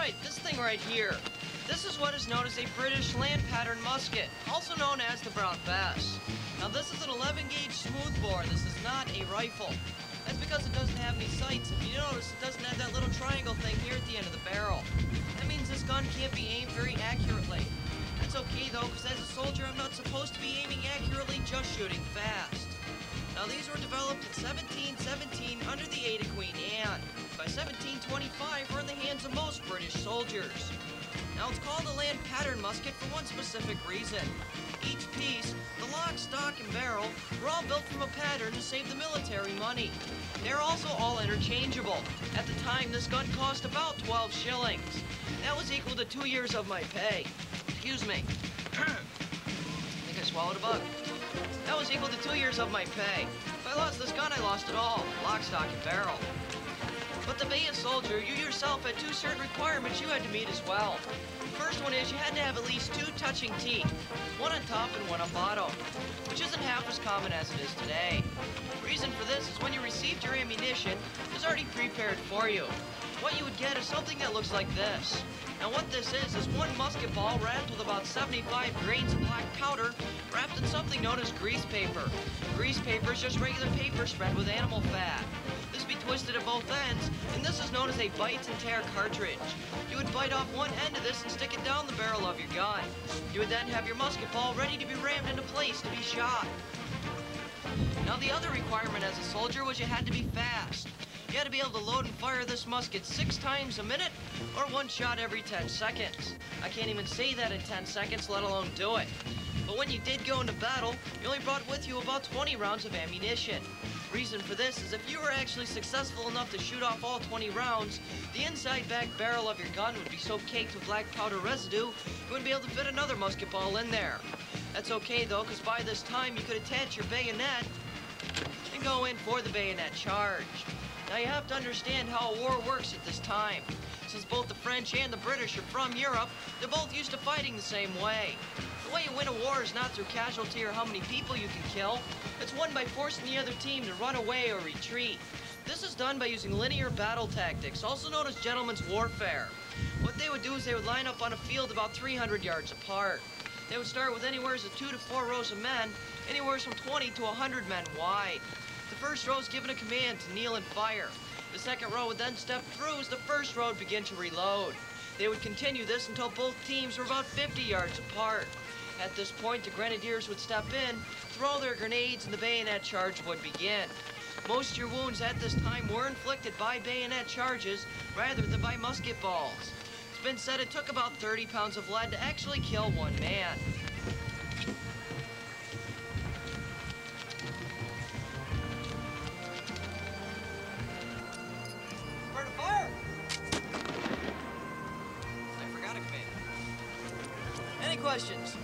right, this thing right here. This is what is known as a British land pattern musket, also known as the Brown Bess. Now this is an 11-gauge smoothbore. This is not a rifle. That's because it doesn't have any sights. If you notice, it doesn't have that little triangle thing here at the end of the barrel. That means this gun can't be aimed very accurately. That's okay though, because as a soldier, I'm not supposed to be aiming accurately, just shooting fast. Now these were developed in 1717 under the aid of Queen Anne. By 1725, we're in the hands of most British soldiers. Now it's called a land pattern musket for one specific reason. Each piece, the lock, stock, and barrel, were all built from a pattern to save the military money. They're also all interchangeable. At the time, this gun cost about 12 shillings. That was equal to 2 years of my pay. Excuse me. I think I swallowed a bug. That was equal to 2 years of my pay. If I lost this gun, I lost it all. Lock, stock, and barrel. But to be a soldier, you yourself had 2 certain requirements you had to meet as well. The first one is you had to have at least 2 touching teeth, one on top and one on bottom, which isn't half as common as it is today. The reason for this is when you received your ammunition, it was already prepared for you. What you would get is something that looks like this. Now what this is one musket ball wrapped with about 75 grains of black powder wrapped in something known as grease paper. Grease paper is just regular paper spread with animal fat. This be twisted at both ends, and this is known as a bite and tear cartridge. You would bite off one end of this and stick it down the barrel of your gun. You would then have your musket ball ready to be rammed into place to be shot. Now the other requirement as a soldier was you had to be fast. You had to be able to load and fire this musket 6 times a minute, or 1 shot every 10 seconds. I can't even say that in 10 seconds, let alone do it. But when you did go into battle, you only brought with you about 20 rounds of ammunition. Reason for this is if you were actually successful enough to shoot off all 20 rounds, the inside back barrel of your gun would be so caked with black powder residue, you wouldn't be able to fit another musket ball in there. That's okay though, because by this time you could attach your bayonet and go in for the bayonet charge. Now you have to understand how a war works at this time. Since both the French and the British are from Europe, they're both used to fighting the same way. The way you win a war is not through casualty or how many people you can kill. It's won by forcing the other team to run away or retreat. This is done by using linear battle tactics, also known as gentleman's warfare. What they would do is they would line up on a field about 300 yards apart. They would start with anywhere from 2 to 4 rows of men, anywhere from 20 to 100 men wide. The first row is given a command to kneel and fire. The second row would then step through as the first row would begin to reload. They would continue this until both teams were about 50 yards apart. At this point, the grenadiers would step in, throw their grenades, and the bayonet charge would begin. Most of your wounds at this time were inflicted by bayonet charges rather than by musket balls. It's been said it took about 30 pounds of lead to actually kill one man. Any questions?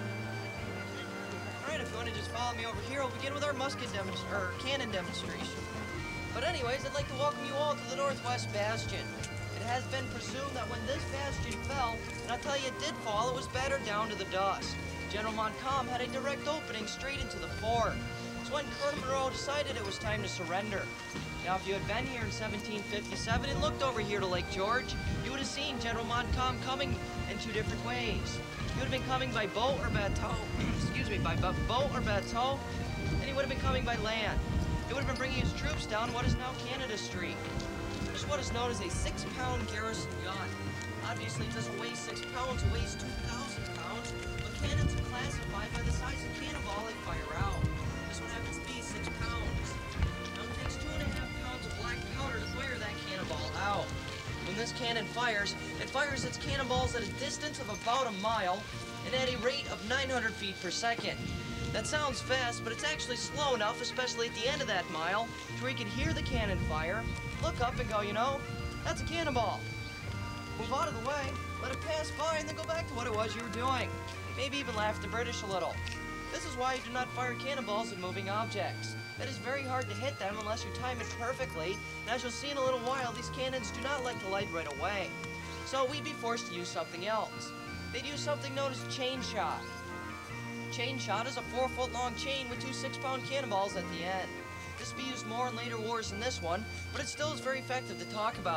All right, if you want to just follow me over here, we'll begin with our cannon demonstration. But anyways, I'd like to welcome you all to the Northwest Bastion. It has been presumed that when this bastion fell, and I'll tell you it did fall, it was battered down to the dust. General Montcalm had a direct opening straight into the fort. So when Colonel Monroe decided it was time to surrender. Now, if you had been here in 1757 and looked over here to Lake George, you would have seen General Montcalm coming in 2 different ways. He would have been coming by boat or bateau, by boat or bateau, and he would have been coming by land. He would have been bringing his troops down what is now Canada Street. This is what is known as a 6-pound garrison gun. Obviously, it doesn't weigh 6 pounds, it weighs 2,000 pounds, but cannons are classified by the size of cannonball they fire out. This one happens to be 6 pounds. Now, it takes 2.5 pounds of black powder to fire that cannonball out. When this cannon fires, it fires its cannonballs at a distance of about a mile and at a rate of 900 feet per second. That sounds fast, but it's actually slow enough, especially at the end of that mile, to where you can hear the cannon fire, look up and go, you know, that's a cannonball. Move out of the way, let it pass by, and then go back to what it was you were doing. Maybe even laugh at the British a little. This is why you do not fire cannonballs at moving objects. It is very hard to hit them unless you time it perfectly, and as you'll see in a little while, these cannons do not like to light right away. So we'd be forced to use something else. They'd use something known as chain shot. Chain shot is a 4-foot-long chain with 2 6-pound cannonballs at the end. This will be used more in later wars than this one, but it still is very effective to talk about.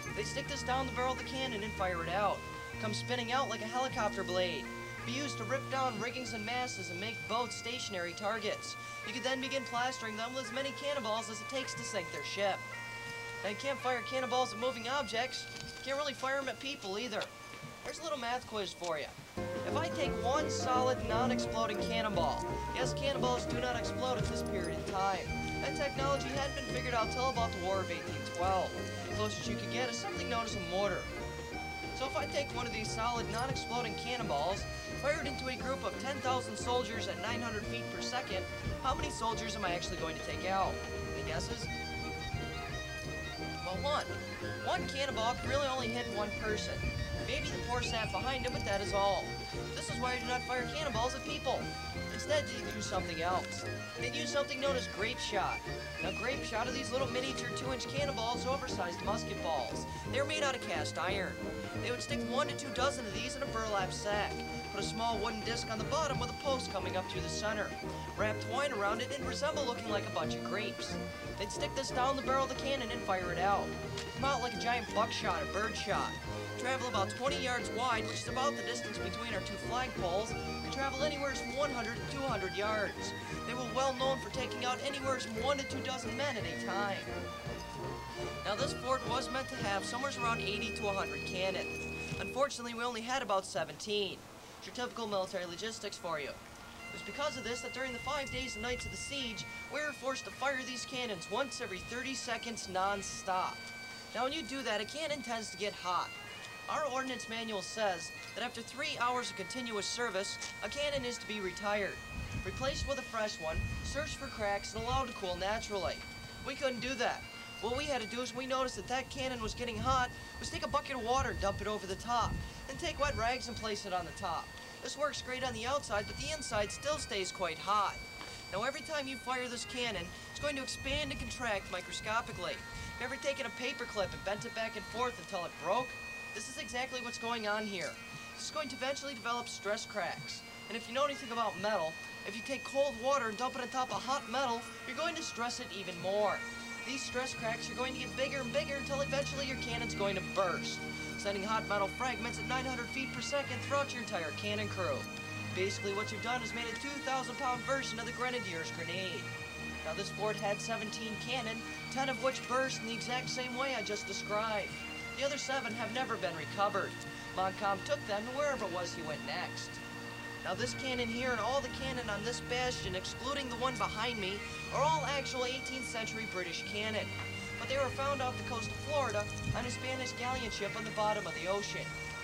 They stick this down the barrel of the cannon and fire it out. Comes spinning out like a helicopter blade. Be used to rip down riggings and masts and make boats stationary targets. You could then begin plastering them with as many cannonballs as it takes to sink their ship. Now you can't fire cannonballs at moving objects. Can't really fire them at people either. Here's a little math quiz for you. If I take one solid, non-exploding cannonball, yes, cannonballs do not explode at this period in time. That technology hadn't been figured out till about the War of 1812. The closest you could get is something known as a mortar. So if I take one of these solid, non-exploding cannonballs, fire it into a group of 10,000 soldiers at 900 feet per second, how many soldiers am I actually going to take out? Any guesses? Well, one. One cannonball can really only hit one person. Maybe the poor sap behind him, but that is all. This is why I do not fire cannonballs at people. Instead, they use something else. They use something known as grape shot. Now, grape shot are these little miniature 2-inch cannonballs, oversized musket balls. They're made out of cast iron. They would stick 1 to 2 dozen of these in a burlap sack. Put a small wooden disc on the bottom with a post coming up through the center. Wrap twine around it and resemble looking like a bunch of grapes. They'd stick this down the barrel of the cannon and fire it out. Come out like a giant buckshot or bird shot. Travel about 20 yards wide, which is about the distance between our 2 flagpoles, and travel anywhere from 100 to 200 yards. They were well known for taking out anywhere from 1 to 2 dozen men at a time. Now this fort was meant to have somewhere around 80 to 100 cannons. Unfortunately, we only had about 17. It's your typical military logistics for you. It was because of this that during the 5 days and nights of the siege, we were forced to fire these cannons once every 30 seconds non-stop. Now when you do that, a cannon tends to get hot. Our ordnance manual says that after 3 hours of continuous service, a cannon is to be retired, replaced with a fresh one, searched for cracks, and allowed to cool naturally. We couldn't do that. What we had to do is we noticed that that cannon was getting hot, was take a bucket of water and dump it over the top, then take wet rags and place it on the top. This works great on the outside, but the inside still stays quite hot. Now every time you fire this cannon, it's going to expand and contract microscopically. Have you ever taken a paper clip and bent it back and forth until it broke? This is exactly what's going on here. This is going to eventually develop stress cracks. And if you know anything about metal, if you take cold water and dump it on top of hot metal, you're going to stress it even more. These stress cracks are going to get bigger and bigger until eventually your cannon's going to burst, sending hot metal fragments at 900 feet per second throughout your entire cannon crew. Basically, what you've done is made a 2,000-pound version of the Grenadier's grenade. Now, this fort had 17 cannon, 10 of which burst in the exact same way I just described. The other 7 have never been recovered. Montcalm took them to wherever it was he went next. Now this cannon here and all the cannon on this bastion, excluding the one behind me, are all actual 18th century British cannon. But they were found off the coast of Florida on a Spanish galleon ship on the bottom of the ocean.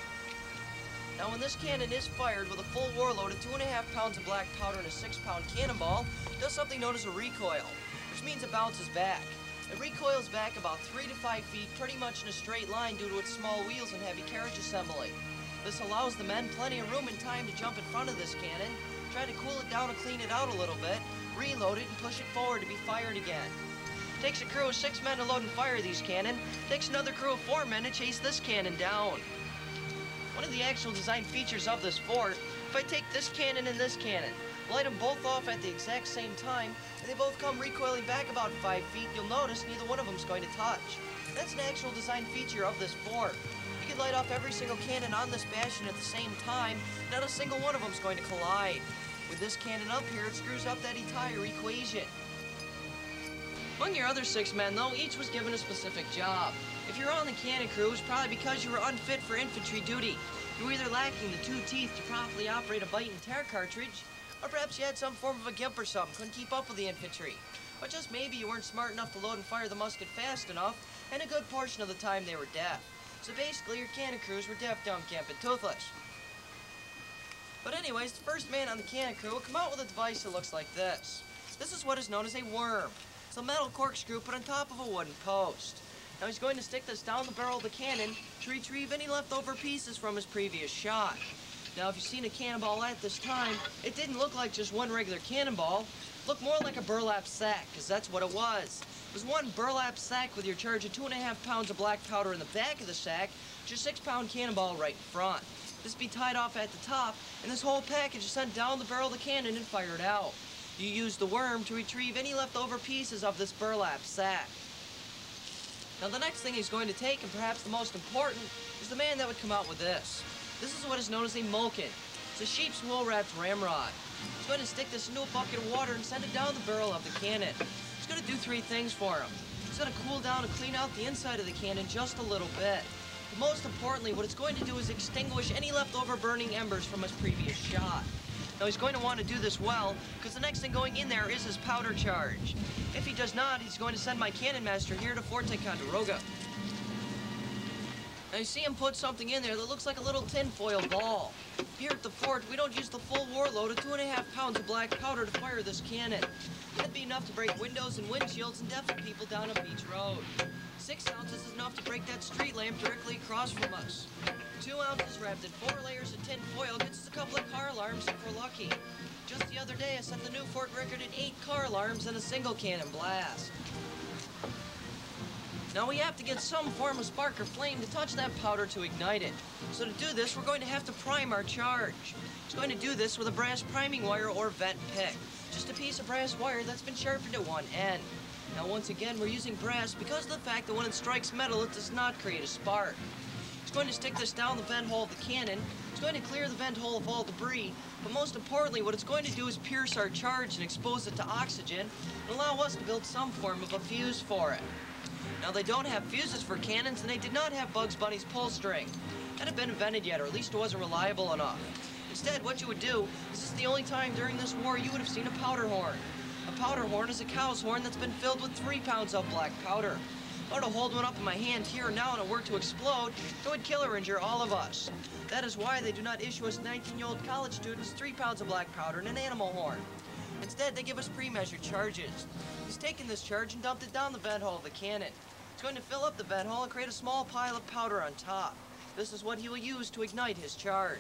Now when this cannon is fired with a full warload of 2.5 pounds of black powder and a 6-pound cannonball, it does something known as a recoil, which means it bounces back. It recoils back about 3 to 5 feet pretty much in a straight line due to its small wheels and heavy carriage assembly. This allows the men plenty of room and time to jump in front of this cannon, try to cool it down and clean it out a little bit, reload it and push it forward to be fired again. It takes a crew of 6 men to load and fire these cannon. It takes another crew of 4 men to chase this cannon down. One of the actual design features of this fort, if I take this cannon and this cannon, light them both off at the exact same time, and they both come recoiling back about 5 feet, you'll notice neither one of them is going to touch. That's an actual design feature of this fort. You can light off every single cannon on this bastion at the same time, not a single one of them is going to collide. With this cannon up here, it screws up that entire equation. Among your other 6 men, though, each was given a specific job. If you're on the cannon crew, it's probably because you were unfit for infantry duty. You were either lacking the 2 teeth to properly operate a bite and tear cartridge, or perhaps you had some form of a gimp or something, couldn't keep up with the infantry. Or just maybe you weren't smart enough to load and fire the musket fast enough, and a good portion of the time they were deaf. So basically, your cannon crews were deaf, dumb, gimp, and toothless. But anyways, the first man on the cannon crew will come out with a device that looks like this. This is what is known as a worm. It's a metal corkscrew put on top of a wooden post. Now he's going to stick this down the barrel of the cannon to retrieve any leftover pieces from his previous shot. Now, if you've seen a cannonball at this time, it didn't look like just one regular cannonball. It looked more like a burlap sack, because that's what it was. It was one burlap sack with your charge of 2.5 pounds of black powder in the back of the sack, with your 6-pound cannonball right in front. This be tied off at the top, and this whole package is sent down the barrel of the cannon and fired out. You use the worm to retrieve any leftover pieces of this burlap sack. Now the next thing he's going to take, and perhaps the most important, is the man that would come out with this. This is what is known as a mulkin. It's a sheep's wool wrapped ramrod. He's going to stick this into a bucket of water and send it down the barrel of the cannon. It's going to do three things for him. It's going to cool down and clean out the inside of the cannon just a little bit. But most importantly, what it's going to do is extinguish any leftover burning embers from his previous shot. Now he's going to want to do this well, because the next thing going in there is his powder charge. If he does not, he's going to send my cannon master here to Fort Ticonderoga. Now you see him put something in there that looks like a little tinfoil ball. Here at the fort, we don't use the full warload of 2.5 pounds of black powder to fire this cannon. That'd be enough to break windows and windshields and deafen people down a beach road. 6 ounces is enough to break that street lamp directly across from us. 2 ounces wrapped in 4 layers of tin foil gets us a couple of car alarms if we're lucky. Just the other day, I set the new fort record at 8 car alarms and a single cannon blast. Now we have to get some form of spark or flame to touch that powder to ignite it. So to do this, we're going to have to prime our charge. It's going to do this with a brass priming wire or vent pick. Just a piece of brass wire that's been sharpened at one end. Now once again, we're using brass because of the fact that when it strikes metal, it does not create a spark. It's going to stick this down the vent hole of the cannon. It's going to clear the vent hole of all debris, but most importantly, what it's going to do is pierce our charge and expose it to oxygen and allow us to build some form of a fuse for it. Now, they don't have fuses for cannons, and they did not have Bugs Bunny's pull string. That hadn't been invented yet, or at least it wasn't reliable enough. Instead, what you would do is this is the only time during this war you would have seen a powder horn. A powder horn is a cow's horn that's been filled with 3 pounds of black powder. If I were to hold one up in my hand here and now and it were to explode, it would kill or injure all of us. That is why they do not issue us 19-year-old college students 3 pounds of black powder and an animal horn. Instead, they give us pre-measured charges. He's taken this charge and dumped it down the vent hole of the cannon. It's going to fill up the vent hole and create a small pile of powder on top. This is what he will use to ignite his charge.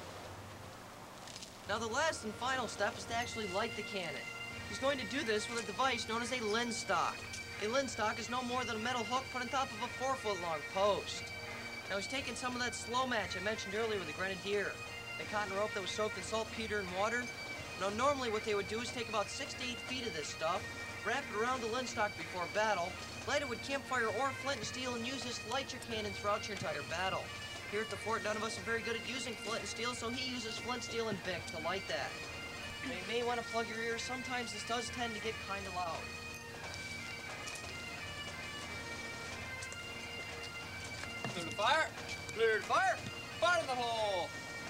Now the last and final step is to actually light the cannon. He's going to do this with a device known as a linstock. A linstock is no more than a metal hook put on top of a 4-foot-long post. Now he's taken some of that slow match I mentioned earlier with the grenadier, a cotton rope that was soaked in saltpeter and water. Now normally what they would do is take about 6 to 8 feet of this stuff, wrap it around the linstock before battle, light it with campfire or flint and steel, and use this to light your cannon throughout your entire battle. Here at the fort, none of us are very good at using flint and steel, so he uses flint, steel, and Bic to light that. Now, you may want to plug your ears. Sometimes this does tend to get kind of loud. Clear to fire! Clear to fire! Fire in the hole!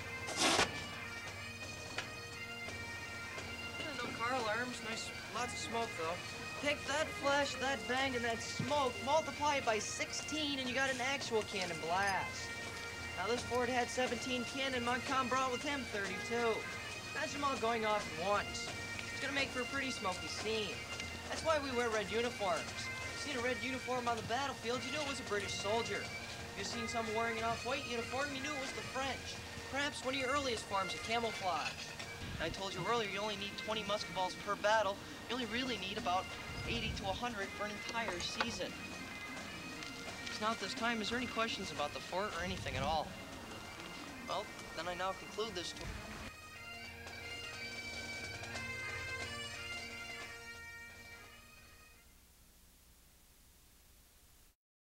No car alarms. Nice, lots of smoke though. Take that flash, that bang, and that smoke, multiply it by 16, and you got an actual cannon blast. Now this fort had 17 cannon. Montcalm brought with him 32. Imagine them all going off at once. It's gonna make for a pretty smoky scene. That's why we wear red uniforms. Seen a red uniform on the battlefield, you knew it was a British soldier. If you've seen someone wearing an off-white uniform, you knew it was the French. Perhaps one of your earliest forms of camouflage. I told you earlier you only need 20 musket balls per battle. You only really need about 80 to 100 for an entire season. So now at this time, is there any questions about the fort or anything at all? Well, then I now conclude this tour.